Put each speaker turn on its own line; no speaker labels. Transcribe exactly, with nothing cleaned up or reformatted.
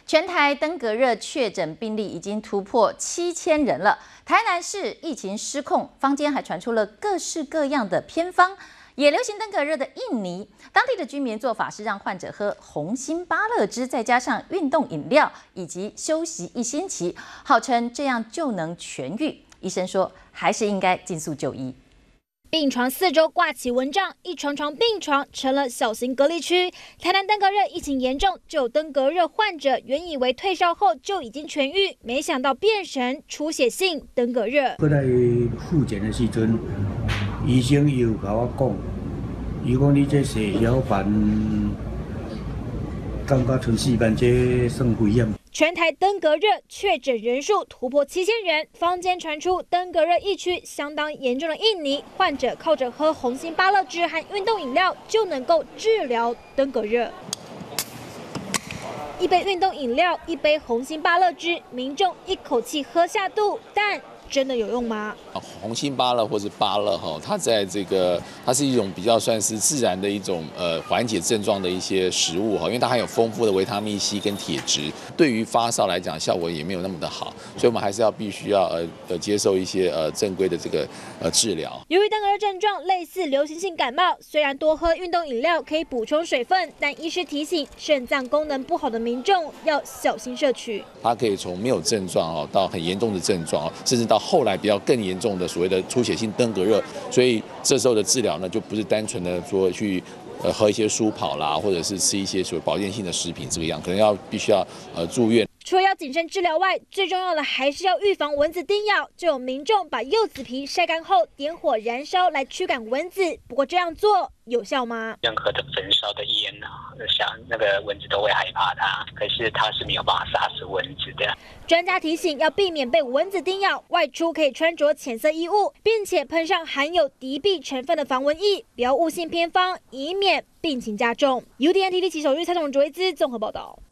全台登革热确诊病例已经突破七千人了。台南市疫情失控，坊间还传出了各式各样的偏方。也流行登革热的印尼，当地的居民做法是让患者喝红心芭乐汁，再加上运动饮料，以及休息一星期，号称这样就能痊愈。医生说，还是应该尽速就医。
病床四周挂起蚊帐，一床床病床成了小型隔离区。台南登革热疫情严重，就有登革热患者原以为退烧后就已经痊愈，没想到变成出血性登革热。
过来复检的时阵，医生又甲我讲，伊讲你这血小板感觉剩四班，这算危险。
全台登革热确诊人数突破七千人，坊间传出登革热疫区相当严重的印尼患者靠着喝红心芭乐汁和运动饮料就能够治疗登革热。一杯运动饮料，一杯红心芭乐汁，民众一口气喝下肚，但 真的有用吗？
红心芭乐或是芭乐哈，它在这个它是一种比较算是自然的一种呃缓解症状的一些食物哈，因为它含有丰富的维他命 C 跟铁质，对于发烧来讲效果也没有那么的好，所以我们还是要必须要呃呃接受一些呃正规的这个呃治疗。
由于登革热症状类似流行性感冒，虽然多喝运动饮料可以补充水分，但医师提醒肾脏功能不好的民众要小心摄取。
它可以从没有症状哦到很严重的症状哦，甚至到 后来比较更严重的所谓的出血性登革热，所以这时候的治疗呢，就不是单纯的说去呃喝一些舒跑啦，或者是吃一些所谓保健性的食品这个样，可能要必须要呃住院。
除了要谨慎治疗外，最重要的还是要预防蚊子叮咬。就有民众把柚子皮晒干后点火燃烧来驱赶蚊子，不过这样做有效吗？
任何的焚烧的烟呢，像那个蚊子都会害怕它，可是它是没有办法杀死蚊子的。
专家提醒，要避免被蚊子叮咬，外出可以穿着浅色衣物，并且喷上含有敌避成分的防蚊液，不要误信偏方，以免病情加重。U D N T V 骑手日蔡总卓一资综合报道。